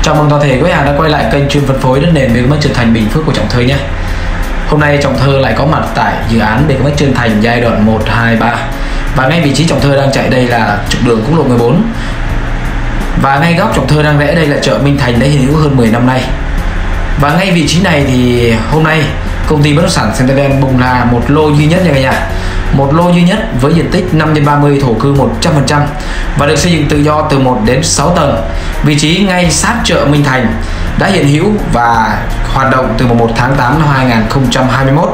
Chào mừng toàn thể quý hàng đã quay lại kênh chuyên phân phối đất nền BKMX Trơn Thành Bình Phước của Trọng Thơ nhé. Hôm nay Trọng Thơ lại có mặt tại dự án BKMX Trơn Thành giai đoạn 1, 2, 3. Và ngay vị trí Trọng Thơ đang chạy đây là trục đường quốc lộ 14. Và ngay góc Trọng Thơ đang rẽ đây là chợ Minh Thành đã hiện hữu hơn 10 năm nay. Và ngay vị trí này thì hôm nay công ty bất động sản Centerland bùng là một lô duy nhất nha cả nhà. Một lô duy nhất với diện tích 5x30 thổ cư 100% và được xây dựng tự do từ 1 đến 6 tầng. Vị trí ngay sát chợ Minh Thành đã hiện hữu và hoạt động từ mùng 1 tháng 8 năm 2021.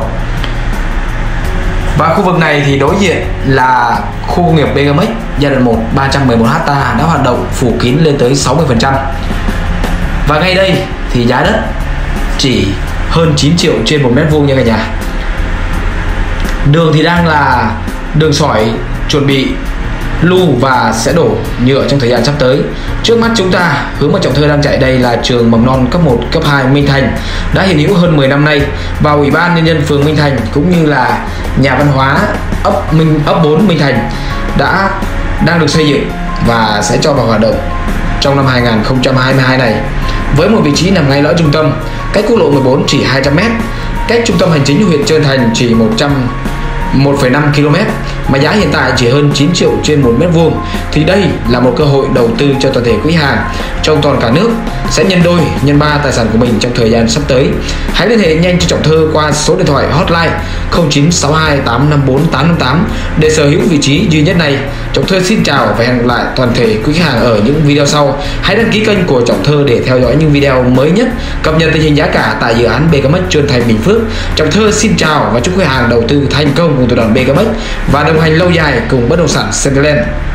Và khu vực này thì đối diện là khu công nghiệp BKMX giai đoạn 1 311 ha đã hoạt động phủ kín lên tới 60%. Và ngay đây thì giá đất chỉ hơn 9 triệu trên 1 mét vuông nha cả nhà. Đường thì đang là đường sỏi chuẩn bị lu và sẽ đổ nhựa trong thời gian sắp tới. Trước mắt chúng ta hướng mà Trọng Thơ đang chạy đây là trường mầm non cấp 1, cấp 2 Minh Thành đã hiện hữu hơn 10 năm nay, và Ủy ban nhân dân phường Minh Thành cũng như là nhà văn hóa ấp 4 Minh Thành đang được xây dựng và sẽ cho vào hoạt động trong năm 2022 này. Với một vị trí nằm ngay lõi trung tâm, cách quốc lộ 14 chỉ 200m, cách trung tâm hành chính huyện Trơn Thành chỉ 1,5 km, mà giá hiện tại chỉ hơn 9 triệu trên 1 mét vuông, thì đây là một cơ hội đầu tư cho toàn thể quý hàng trong toàn cả nước sẽ nhân đôi nhân ba tài sản của mình trong thời gian sắp tới. Hãy liên hệ nhanh cho Trọng Thơ qua số điện thoại hotline 0962 854 858 để sở hữu vị trí duy nhất này. Trọng Thơ xin chào và hẹn gặp lại toàn thể quý hàng ở những video sau. Hãy đăng ký kênh của Trọng Thơ để theo dõi những video mới nhất, cập nhật tình hình giá cả tại dự án BKMX Trơn Thành Bình Phước. Trọng Thơ xin chào và chúc quý hàng đầu tư thành công cùng tập đoàn BKMX và đồng hành lâu dài cùng bất động sản Centerland.